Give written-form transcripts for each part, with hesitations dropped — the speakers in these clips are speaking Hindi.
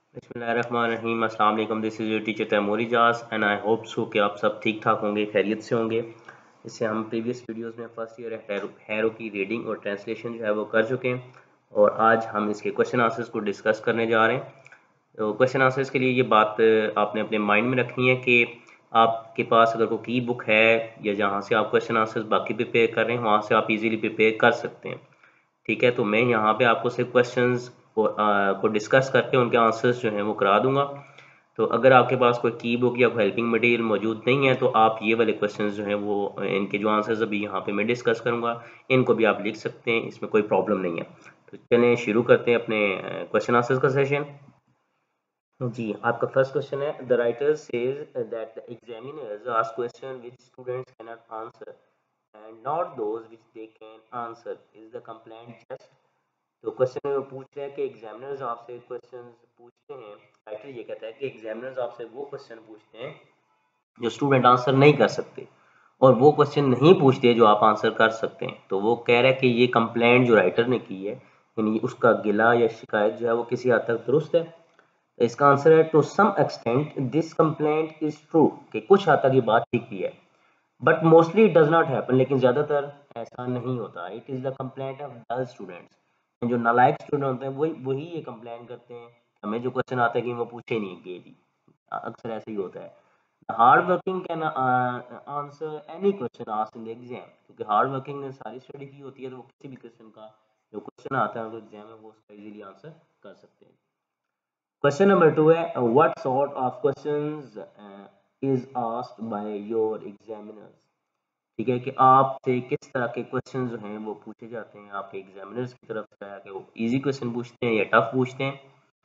बिस्मिल्लाहिर्रहमानिर्रहीम। अस्सलाम वालेकुम। This is your teacher Taimur Ijaz and I hope so कि आप सब ठीक ठाक होंगे, खैरियत से होंगे। इससे हम प्रीवियस वीडियोस में फर्स्ट ईयर हैरो की रीडिंग और ट्रांसलेशन जो है वो कर चुके हैं और आज हम इसके क्वेश्चन आंसर्स को डिस्कस करने जा रहे हैं। तो क्वेश्चन आंसर्स के लिए ये बात आपने अपने माइंड में रखनी है कि आपके पास अगर कोई की बुक है या जहाँ से आप क्वेश्चन आंसर्स बाकी प्रिपेयर कर रहे हैं वहाँ से आप इजीली प्रिपेयर कर सकते हैं। ठीक है, तो मैं यहाँ पे आपको सिर्फ क्वेश्चंस को डिस्कस करके उनके आंसर्स जो हैं वो करा दूंगा। तो अगर आपके पास कोई की बुक या कोई हेल्पिंग मटेरियल मौजूद नहीं है तो आप ये वाले क्वेश्चंस जो हैं वो इनके जो आंसर्स अभी यहाँ पे मैं डिस्कस करूँगा इनको भी आप लिख सकते हैं, इसमें कोई प्रॉब्लम नहीं है। तो चलें शुरू करते हैं अपने क्वेश्चन आंसर्स का सेशन। जी, आपका फर्स्ट क्वेश्चन है the writer says that the examiners ask question which students can not answer and not those which they can answer, is the complaint just? तो क्वेश्चन में वो पूछ रहा है कि एग्जामिनर्स आपसे क्वेश्चन पूछते हैं, राइटर ये कहता है कि एग्जामिनर्स आपसे वो क्वेश्चन पूछते हैं जो स्टूडेंट आंसर नहीं कर सकते और वो क्वेश्चन नहीं पूछते जो आप आंसर कर सकते हैं। तो वो कह रहा है कि ये कंप्लेंट जो राइटर ने की है यानी उसका गिला या शिकायत जो है वो किसी हद तक दुरुस्त है। तो इसका आंसर है to some extent this complaint is true, कि कुछ हद तक ये बात ठीक भी है, but mostly it does not happen, लेकिन ज़्यादातर ऐसा नहीं होता। It is the complaint of dull students, जो नालायक स्टूडेंट होते हैं वही वही ये कंप्लेन करते हैं हमें जो क्वेश्चन आते हैं कि वो पूछे नहीं गए जी। अक्सर ऐसे ही होता है। Hard working can answer any question asked in the exam, क्योंकि हार्ड वर्किंग ने सारी स्टडी की होती है तो वो किसी भी क्वेश्चन का जो क्वेश्चन आता है तो एग्जाम में वो उसका इजीली आंसर कर सकते हैं। क्वेश्चन नंबर 2 है what sort of questions is asked by your examiners. ठीक है कि आपसे किस तरह के क्वेश्चन जो हैं वो पूछे जाते हैं आपके एग्जामिनर्स की तरफ से, कि वो इजी क्वेश्चन पूछते हैं या टफ पूछते हैं।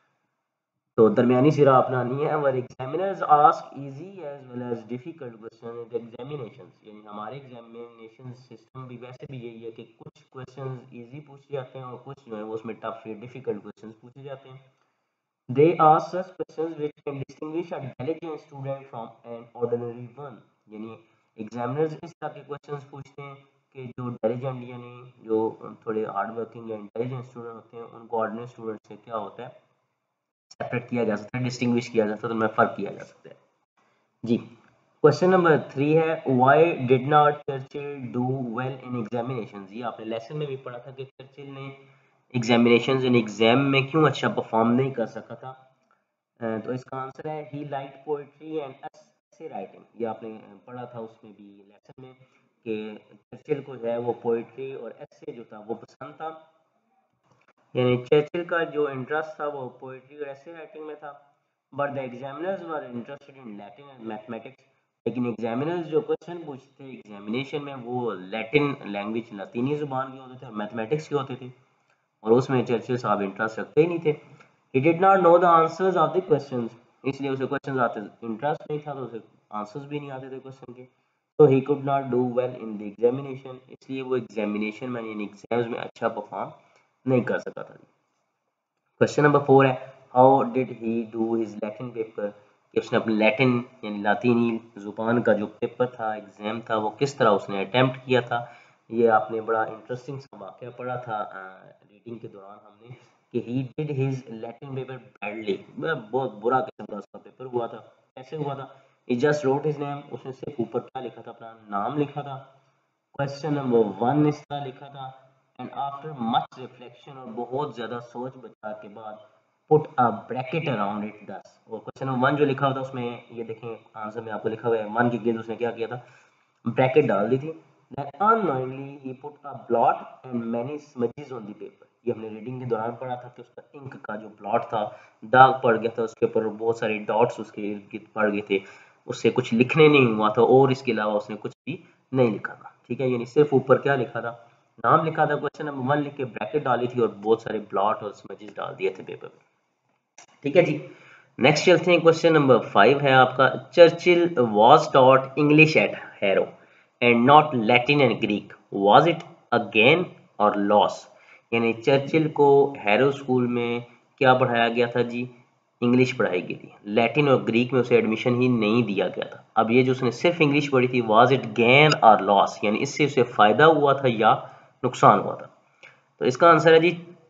तो दरमियानी सिरा अपनानी है। और examiners ask easy as well as difficult question in the examinations, यानी हमारे एग्जामिनेशन सिस्टम भी वैसे भी यही है कि कुछ क्वेश्चन इजी पूछे जाते हैं और कुछ जो है वो उसमें टफ या डिफिकल्ट क्वेश्चन पूछे जाते हैं। They ask such questions which can distinguish a intelligent student from an ordinary one, यानी एग्जामिनर्स इस तरह के क्वेश्चंस पूछते हैं कि जो इंटेलिजेंट यानी जो थोड़े हार्ड वर्किंग या इंटेलिजेंट स्टूडेंट होते हैं उनको ऑर्डिनरी स्टूडेंट से क्या होता है सेपरेट किया जा सकता है, डिस्टिंग्विश किया जा सकता है, तो उनमें फ़र्क किया जा सकता है। जी, क्वेश्चन नंबर 3 है why did not Churchill do well in examinations. ये आपने लेसन में भी पढ़ा था कि चर्चिल ने एग्जामिनेशंस इन एग्जाम में क्यों अच्छा परफॉर्म नहीं कर सका था। तो इसका आंसर है he like poetry and essay writing. ये आपने पढ़ा था उसमें भी लेसन में कि चर्चिल को जो है वो पोइट्री और एसे जो था वो पसंद था, यानी चर्चिल का जो इंटरेस्ट था वो पोइट्री और ऐसे राइटिंग में था। But the examiners were interested in Latin and mathematics, लेकिन एग्जामिनर्स जो क्वेश्चन पूछते थे एग्जामिनेशन में वो लैटिन लैंग्वेज लातीनी जुबान के होते थे और मैथमेटिक्स के होते थे और उसमें चर्चिल साहब इंटरेस्ट रखते ही नहीं थे। He did not know the answers of the questions, इसलिए उसे क्वेश्चन आते इंटरेस्ट नहीं था तो उसे आंसर्स भी नहीं आते थे क्वेश्चन के। तो he could not do well in the examination, इसलिए वो एग्जामिनेशन में यानी एग्जाम्स में अच्छा परफॉर्म नहीं कर सका था। क्वेश्चन नंबर 4 है how did he do his Latin paper, कि उसने अपने लैटिन यानी लातीनी ज़ुबान का जो पेपर था एग्ज़ाम था वो किस तरह उसने अटैम्प्ट किया था। ये आपने बड़ा इंटरेस्टिंग सा वाक़या पढ़ा था रीडिंग के दौरान हमने कि he did his Latin paper badly, बहुत बुरा किस्म का उसका पेपर हुआ था। कैसे हुआ था? He just wrote his name, उसने सिर्फ ऊपर क्या लिखा था, अपना नाम लिखा था। क्वेश्चन नंबर 1 इसका लिखा था एंड आफ्टर मच रिफ्लेक्शन, और बहुत ज़्यादा सोच विचार के बाद put a bracket around it 10। और क्वेश्चन नंबर 1 जो लिखा हुआ था उसमें ये देखें आंसर में आपको लिखा हुआ है 1 की गिर्द उसने क्या किया था, ब्रैकेट डाल दी थी। That unknowingly he put a blot and many smudges on the paper. ये हमने रीडिंग के दौरान पढ़ा था कि उसका इंक का जो ब्लॉट था दाग पड़ गया था उसके ऊपर, बहुत सारे डॉट्स उसके इर्द गिर्द पड़ गए थे, उससे कुछ लिखने नहीं हुआ था और इसके अलावा उसने कुछ भी नहीं लिखा था। ठीक है, यानी सिर्फ ऊपर क्या लिखा था, नाम लिखा था, क्वेश्चन नंबर 1 लिख के ब्रैकेट डाली थी और बहुत सारे ब्लॉट और स्मजेस डाल दिए थे पेपर में। ठीक है जी, नेक्स्ट चलते हैं। क्वेश्चन नंबर 5 है आपका Churchill was taught English at Harrow and not Latin and Greek, was it a gain or loss, यानी चर्चिल को हैरो स्कूल में क्या पढ़ाया गया था जी, इंग्लिश पढ़ाई गई थी, लैटिन और ग्रीक में उसे एडमिशन ही नहीं दिया गया था। अब ये जो उसने सिर्फ इंग्लिश पढ़ी थी, was it gain or loss, यानी इससे उसे फायदा हुआ था या नुकसान हुआ था। तो इसका आंसर है जी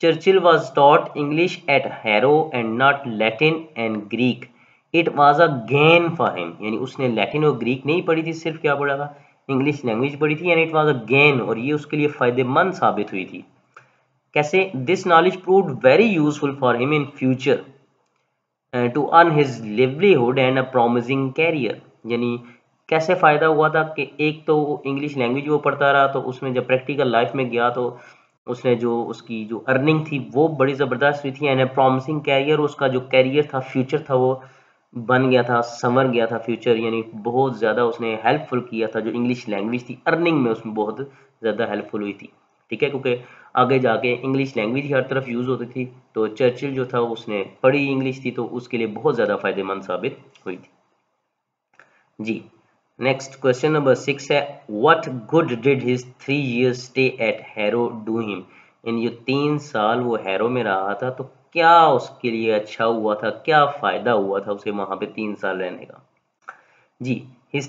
Churchill was taught English at Harrow and not Latin and Greek. It was a gain for him. यानी उसने लैटिन और ग्रीक नहीं पढ़ी थी, सिर्फ क्या पढ़ा था, इंग्लिश लैंग्वेज पढ़ी थी, and it was a gain, और ये उसके लिए फायदेमंद साबित हुई थी। कैसे? This knowledge proved very useful for him in future to earn his livelihood and a promising career. यानी कैसे फ़ायदा हुआ था कि एक तो इंग्लिश लैंग्वेज वो पढ़ता रहा, तो उसमें जब प्रैक्टिकल लाइफ में गया तो उसने जो उसकी जो अर्निंग थी वो बड़ी ज़बरदस्त हुई थी, एंड ए प्रॉमिसिंग कैरियर, उसका जो कैरियर था, फ्यूचर था, वो बन गया था, संवर गया था फ्यूचर। यानी बहुत ज़्यादा उसने हेल्पफुल किया था, जो इंग्लिश लैंग्वेज थी अर्निंग में उसमें बहुत ज़्यादा हेल्पफुल हुई थी। ठीक है, क्योंकि आगे जाके इंग्लिश लैंग्वेज ही हर तरफ यूज़ होती थी, तो चर्चिल जो था उसने पढ़ी इंग्लिश थी, तो उसके लिए बहुत ज़्यादा फायदेमंद साबित हुई थी। जी, नेक्स्ट क्वेश्चन नंबर 6 है, what good did his 3 years stay at Harrow do him. इन जो 3 साल वो हैरो में रहा था, तो क्या उसके लिए अच्छा हुआ था, क्या फ़ायदा हुआ था उसे वहाँ पे 3 साल रहने का। जी, his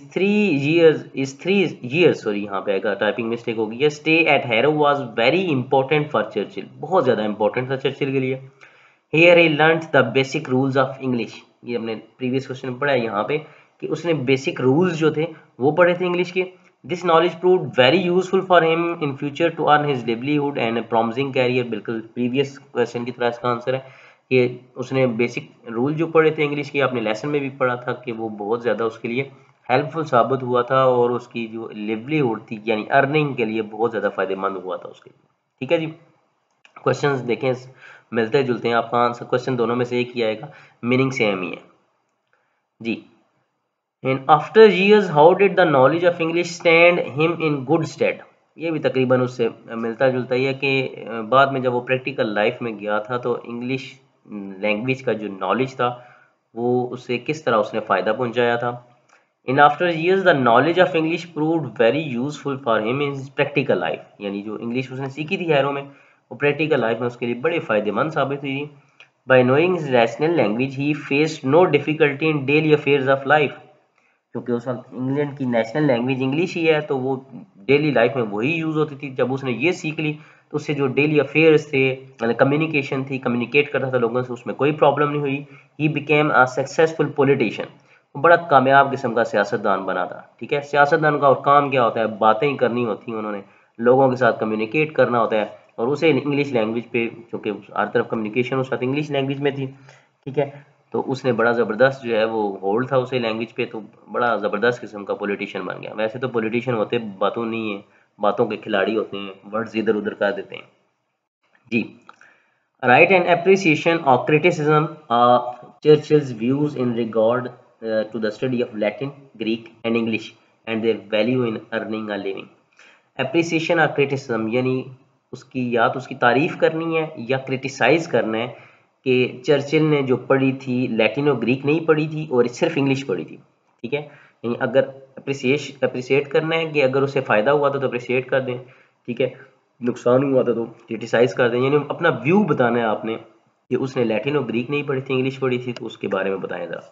3 years सॉरी, यहाँ पे आएगा टाइपिंग मिस्टेक होगी, ये stay at Harrow was very important for Churchill, बहुत ज़्यादा इंपॉर्टेंट था चर्चिल के लिए। Here he learned the basic rules of English, ये हमने प्रीवियस क्वेश्चन में पढ़ा है यहाँ पे कि उसने बेसिक रूल्स जो थे वो पढ़े थे इंग्लिश के। This knowledge proved very useful for him in future to earn his livelihood and a promising career. बिल्कुल प्रीवियस क्वेश्चन की तरह इसका आंसर है कि उसने बेसिक रूल जो पढ़े थे इंग्लिश के, आपने लेसन में भी पढ़ा था कि वो बहुत ज़्यादा उसके लिए हेल्पफुल साबित हुआ था, और उसकी जो लिवलीहुड थी यानी अर्निंग के लिए बहुत ज़्यादा फायदेमंद हुआ था उसके लिए। ठीक है जी, क्वेश्चंस देखें, मिलते जुलते हैं, आपका आंसर क्वेश्चन दोनों में से एक ही आएगा, मीनिंग सेम ही है जी। And after years how did the knowledge of English stand him in good stead, ये भी तकरीबन उससे मिलता जुलता ही है कि बाद में जब वो प्रैक्टिकल लाइफ में गया था, तो इंग्लिश लैंग्वेज का जो नॉलेज था वो उससे किस तरह उसने फ़ायदा पहुंचाया था। In after years the knowledge of English proved very useful for him in practical life, यानी जो इंग्लिश उसने सीखी थी हैरो में, वो प्रैक्टिकल लाइफ में उसके लिए बड़े फायदेमंद साबित हुई थी। By knowing his national language he faced no difficulty in daily affairs of life, क्योंकि उस वक्त इंग्लैंड की नेशनल लैंग्वेज इंग्लिश ही है, तो वो डेली लाइफ में वही यूज़ होती थी। जब उसने ये सीख ली तो उससे जो डेली अफेयर्स थे, मतलब कम्युनिकेशन थी, कम्युनिकेट करता था लोगों से, उसमें कोई प्रॉब्लम नहीं हुई। He became a successful politician, बड़ा कामयाब किस्म का सियासतदान बना था। ठीक है, सियासतदान का और काम क्या होता है, बातें ही करनी होती हैं उन्होंने, लोगों के साथ कम्युनिकेट करना होता है, और उसे इंग्लिश लैंग्वेज पे, क्योंकि हर तरफ कम्युनिकेशन उस वक्त इंग्लिश लैंग्वेज में थी। ठीक है, तो उसने बड़ा ज़बरदस्त जो है वो होल्ड था उसे लैंग्वेज पे, तो बड़ा ज़बरदस्त किस्म का पॉलिटिशियन बन गया। वैसे तो पॉलिटिशियन होते बातों नहीं है, बातों के खिलाड़ी होते हैं, वर्ड्स इधर उधर कर देते हैं जी। Right and appreciation or criticism of Churchill's views in regard to the study of Latin, Greek and English and their value in earning a living. Appreciation or criticism, यानी उसकी या तो उसकी तारीफ करनी है या क्रिटिसाइज करना है कि चर्चिल ने जो पढ़ी थी लैटिन और ग्रीक नहीं पढ़ी थी और सिर्फ इंग्लिश पढ़ी थी। ठीक है, यानी अगर अप्रिसिएट करना है कि अगर उसे फ़ायदा हुआ था तो अप्रिसिएट कर दें, ठीक है, नुकसान हुआ था तो क्रिटिसाइज कर दें, यानी अपना व्यू बताना है आपने कि उसने लैटिन और ग्रीक नहीं पढ़ी थी, इंग्लिश पढ़ी थी, तो उसके बारे में बताएं ज़रा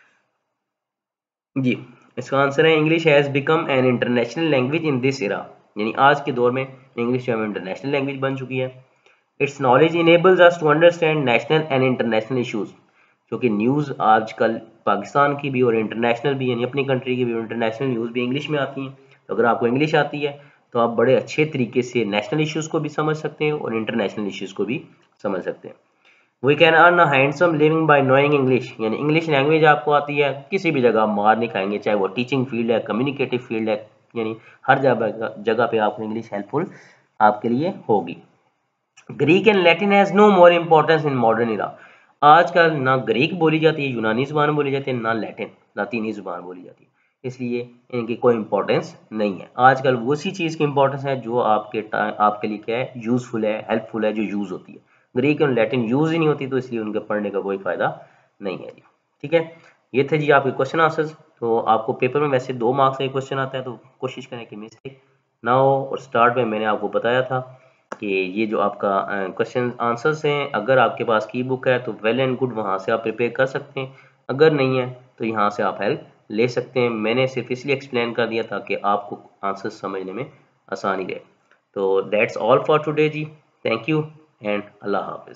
जी। इसका आंसर है, English has become an international language in this era, यानी आज के दौर में इंग्लिश जो है इंटरनेशनल लैंग्वेज बन चुकी है। Its knowledge enables us to understand national and international issues, क्योंकि न्यूज़ आजकल पाकिस्तान की भी और इंटरनेशनल भी, यानी अपनी कंट्री की भी और इंटरनेशनल न्यूज़ भी इंग्लिश में आती हैं। तो अगर आपको इंग्लिश आती है तो आप बड़े अच्छे तरीके से नेशनल इश्यूज़ को भी समझ सकते हैं और इंटरनेशनल इश्यूज़ को भी समझ सकते हैं। We can earn a handsome living by knowing English, यानी इंग्लिश लैंग्वेज आपको आती है, किसी भी जगह आप मार नहीं खाएंगे, चाहे वो टीचिंग फील्ड है, कम्युनिकेटिव फील्ड है, यानी हर जगह पे आपको इंग्लिश हेल्पफुल आपके लिए होगी। Greek and Latin has no more importance in modern era, आजकल ना ग्रीक बोली जाती है, यूनानी ज़ुबान बोली जाती है, ना लैटिन लातीनी ज़ुबान बोली जाती है, इसलिए इनकी कोई इंपॉर्टेंस नहीं है। आजकल वो सी चीज़ की इंपॉर्टेंस है जो आपके लिए क्या है, यूज़फुल है, हेल्पफुल है, जो यूज़ होती है। ग्रीक और लैटिन यूज़ ही नहीं होती, तो इसलिए उनके पढ़ने का कोई फ़ायदा नहीं है जी। ठीक है, ये थे जी आपके क्वेश्चन आंसर्स। तो आपको पेपर में वैसे 2 मार्क्स का क्वेश्चन आता है, तो कोशिश करें कि मिस्टेक ना हो। और स्टार्ट में मैंने आपको बताया था कि ये जो आपका क्वेश्चन आंसर्स हैं, अगर आपके पास की बुक है तो वेल एंड गुड, वहाँ से आप प्रिपेयर कर सकते हैं, अगर नहीं है तो यहाँ से आप हेल्प ले सकते हैं। मैंने सिर्फ इसलिए एक्सप्लेन कर दिया ताकि आपको आंसर्स समझने में आसानी रहे। तो दैट्स ऑल फॉर टुडे जी, थैंक यू। एंड अल्लाह हाफिज़।